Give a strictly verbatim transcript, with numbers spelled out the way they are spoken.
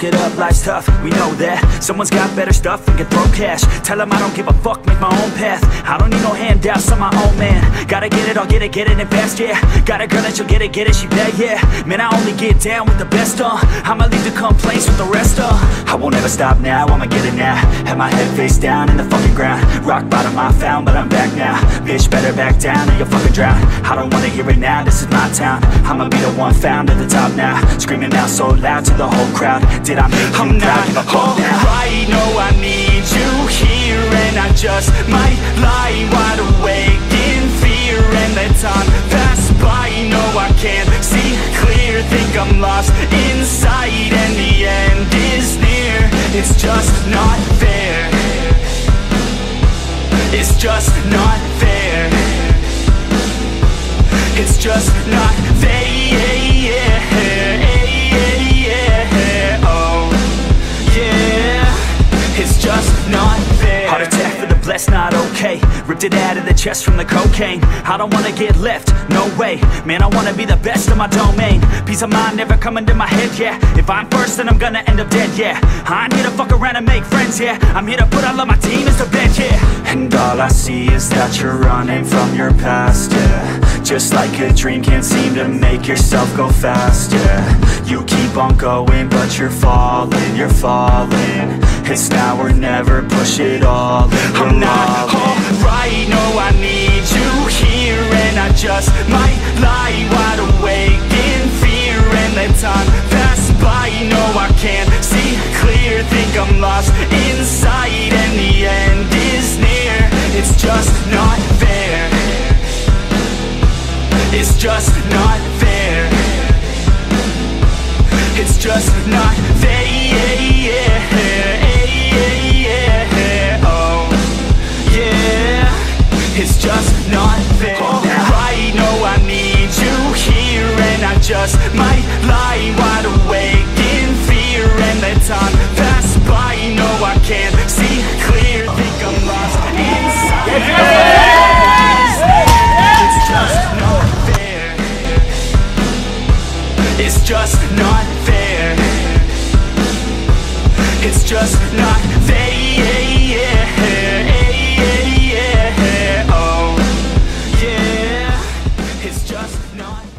suck it up, life's tough, we know that. Someone's got better stuff and can throw cash. Tell them I don't give a fuck, make my own path. I don't need no handouts, I'm my own man. Gotta get it, I'll get it, get it and fast, yeah. Got a girl that she'll get it, get it, she bad, yeah. Man, I only get down with the best, uh I'ma leave the complaints with the rest, uh I won't ever stop now, I'ma get it now. Have my head face down in the fucking ground. Rock bottom I found, but I'm back now. Bitch, better back down or you'll fucking drown. I don't wanna hear it now, this is my town. I'ma be the one found at the top now. Screaming out so loud to the whole crowd. Did I make you I'm proud? not alright, no, I need you here. And I just might lie wide awake in fear. And let time pass by, no, I can't see clear. Think I'm lost inside and the end is near. It's just not fair. It's just not fair. It's just not fair. Oh, yeah. It's just not fair. Heart attack for the blessed, not okay. Ripped it out of the chest from the cocaine. I don't wanna get left, no way. Man, I wanna be the best of my domain. Peace of mind never coming to my head, yeah. If I'm first, then I'm gonna end up dead, yeah. I ain't here to fuck around and make friends, yeah. I'm here to put all of my teammates to bed, yeah. And all I see is that you're running from your past, yeah. Just like a dream, can't seem to make yourself go fast, yeah. You keep on going, but you're falling, you're falling. It's now or never, push it all in. I'm not alright, no, I need you here. And I just might lie wide awake in fear. And let time pass by, no, I can't see clear. Think I'm lost inside and the end is near. It's just not fair. It's just not fair. It's just not fair. Oh, yeah. It's just not fair. Alright, no, I need you here. And I just might lie wide awake in fear. And let time pass by, no, I can't see clear. Think I'm lost inside. It's just not fair. It's just not fair. It's just not fair. Oh, yeah. It's just not